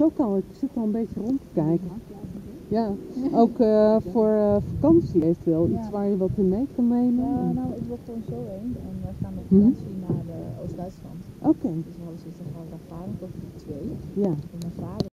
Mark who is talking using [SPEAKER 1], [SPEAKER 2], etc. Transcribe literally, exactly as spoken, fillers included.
[SPEAKER 1] het ook al. Ik zit al een beetje rond te kijken. Ja, ook uh, voor uh, vakantie eventueel. Iets waar je wat in mee kan nemen.
[SPEAKER 2] Ja, nou, ik wil gewoon zo heen. En we gaan op vakantie hmm? naar uh, Oost-Duitsland.
[SPEAKER 1] Oké. Okay.
[SPEAKER 2] Dus we hadden zoiets, dan gaan we daar varen tot twee.
[SPEAKER 1] Ja.
[SPEAKER 2] En mijn vader